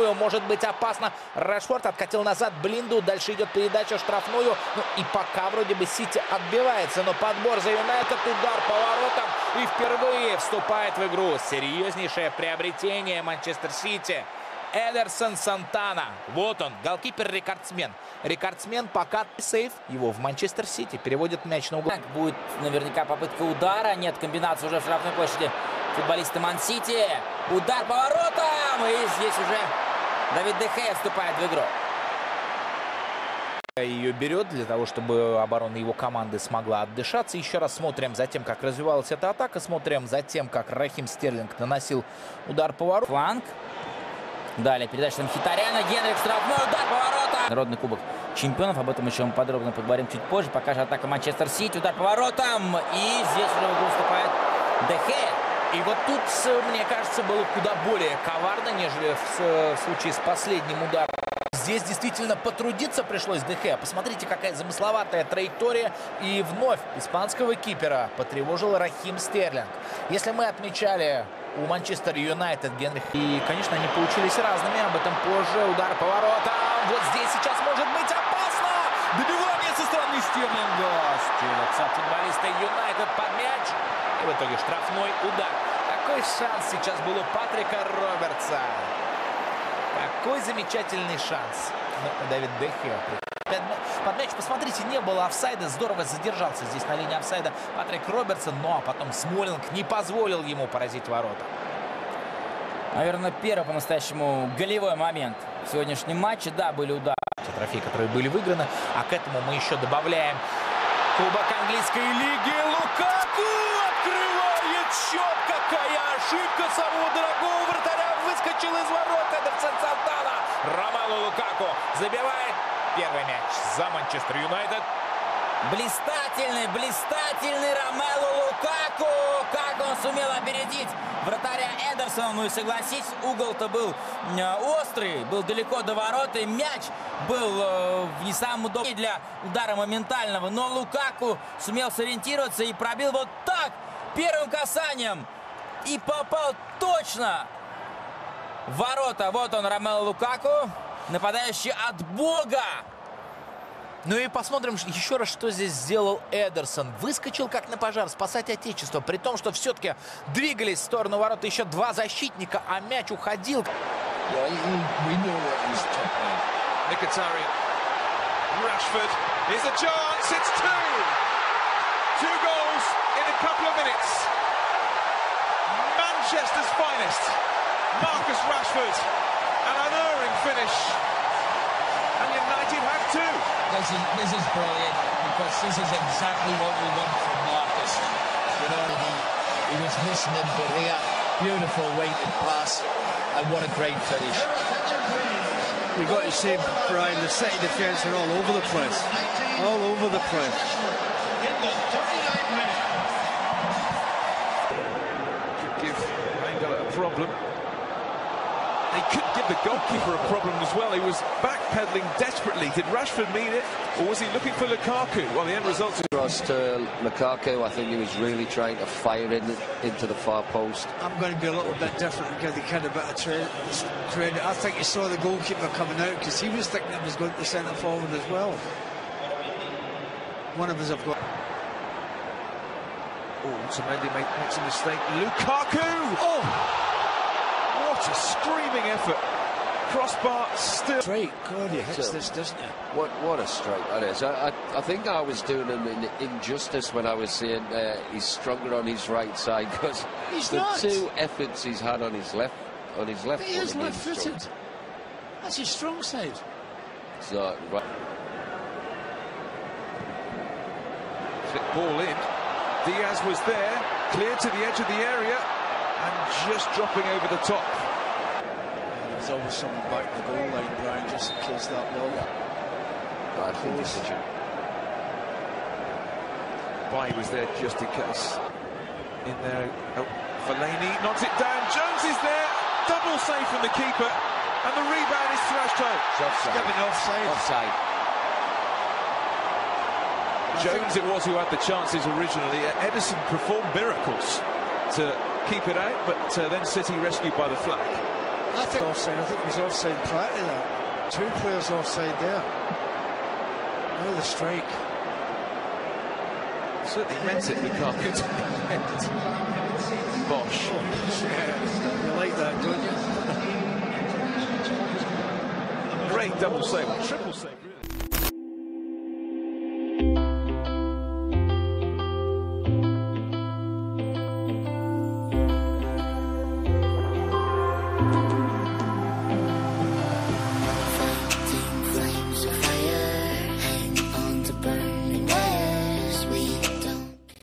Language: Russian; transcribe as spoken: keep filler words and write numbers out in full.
Может быть опасно. Рашфорд откатил назад Блинду. Дальше идет передача в штрафную. Ну и пока вроде бы Сити отбивается. Но подбор за Юнайтед. Удар по воротам. И впервые вступает в игру серьезнейшее приобретение Манчестер Сити. Эдерсон Сантана. Вот он, голкипер-рекордсмен. Рекордсмен пока сейф его в Манчестер Сити. Переводит мяч на угол. Будет наверняка попытка удара. Нет, комбинации уже в штрафной площади футболисты Ман-Сити. Удар по воротам. И здесь уже Давид де Геа вступает в игру. Ее берет для того, чтобы оборона его команды смогла отдышаться. Еще раз смотрим за тем, как развивалась эта атака. Смотрим за тем, как Рахим Стерлинг наносил удар по воротам. Фланг. Далее передача на Мхитаряна. Генрих штрафной удар по воротам. Народный кубок чемпионов. Об этом еще мы подробно поговорим чуть позже. Пока же атака Манчестер Сити. Удар по воротам. И здесь уже в игру вступает де Геа. И вот тут, мне кажется, было куда более коварно, нежели в, в случае с последним ударом. Здесь действительно потрудиться пришлось де Геа. Посмотрите, какая замысловатая траектория. И вновь испанского кипера потревожил Рахим Стерлинг. Если мы отмечали у Манчестер Юнайтед Генрих, и, конечно, они получились разными. Об этом позже. Удар по воротам. Вот здесь сейчас может быть опасно. Добивание со стороны Стерлинга. Стелятся футболисты Юнайтед под мяч. И в итоге штрафной удар. Какой шанс сейчас был у Патрика Робертса. Какой замечательный шанс. Но Давид де Геа под мяч. Посмотрите, не было офсайда. Здорово задержался здесь на линии офсайда Патрик Робертсон. Ну а потом Смолинг не позволил ему поразить ворота. Наверное, первый по-настоящему голевой момент в сегодняшнем матче. Да, были удары. Трофеи, которые были выиграны. А к этому мы еще добавляем Кубок английской лиги. Лукаку открывает счет. Какая ошибка самого дорогого вратаря. Выскочил из ворот Эдерсон Сантана. Ромелу Лукаку забивает первый мяч за Манчестер Юнайтед. Блистательный, блистательный Ромелу Лукаку. Как он сумел опередить вратаря Эдерсона. Ну и согласись, угол-то был острый, был далеко до ворот. И мяч был э, не самым удобным для удара моментального. Но Лукаку сумел сориентироваться и пробил вот так, первым касанием. И попал точно в ворота. Вот он, Ромелу Лукаку, нападающий от бога. Ну и посмотрим еще раз, что здесь сделал Эдерсон. Выскочил как на пожар спасать отечество, при том, что все-таки двигались в сторону ворот еще два защитника, а мяч уходил. Mkhitaryan, Rashford, here's a chance, it's two! Two goals in a couple of minutes. Manchester's finest, Marcus Rashford, an unerring finish. And United have two. This is, this is brilliant, because this is exactly what we want from Marcus. You know, he, he was missing him, but here, beautiful weighted pass, and what a great finish. You've got to say, Brian, the City defence are all over the place. All over the place. Could give Rangel a problem. He could give the goalkeeper a problem as well. He was backpedaling desperately. Did Rashford mean it, or was he looking for Lukaku? Well, the end result is... Across to Lukaku, I think he was really trying to fire in, into the far post. I'm going to be a little bit different and give the kid a bit of credit. I think he saw the goalkeeper coming out because he was thinking it was going to centre forward as well. One of us have got... Oh, Otamendi makes a mistake. Lukaku! Oh! What a screaming effort. Crossbar still... Straight, God, he hits so, this, doesn't he? What what a strike that is. I, I, I think I was doing him an injustice when I was saying uh, he's stronger on his right side, because the not. two efforts he's had on his left on his left he foot. is left-footed. That's his strong side. So, right. Flick ball in. Diaz was there, cleared to the edge of the area, and just dropping over the top. There's always someone back the goal line, Brian, just in case that ball. Bad decision. Bailly was there just in case. In there, oh, Fellaini knocks it down. Jones is there, double save from the keeper, and the rebound is thrashed home. Offside. Given offside. Offside. Jones it was who had the chances originally. Ederson performed miracles to keep it out, but uh, then City rescued by the flag. I think offside. I think he was offside prior to that. Two players offside there. Now the strike. Certainly meant it, Lukaku. Bosch. Yeah, you like that, don't you? Great double save, triple save.